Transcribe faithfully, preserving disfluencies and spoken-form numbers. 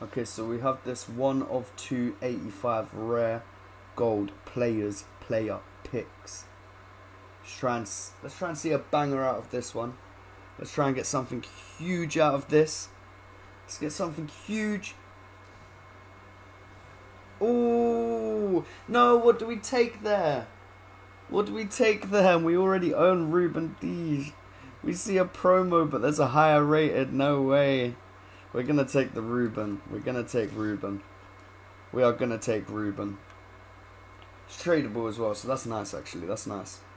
Okay, so we have this one of two eighty-five rare gold players player picks. Let's try and let's try and see a banger out of this one. Let's try and get something huge out of this. Let's get something huge. Oh no! What do we take there? What do we take there? We already own Ruben Dias. We see a promo, but there's a higher rated. No way. We're gonna take the Ruben. We're gonna take Ruben. We are gonna take Ruben. It's tradable as well, so that's nice actually. That's nice.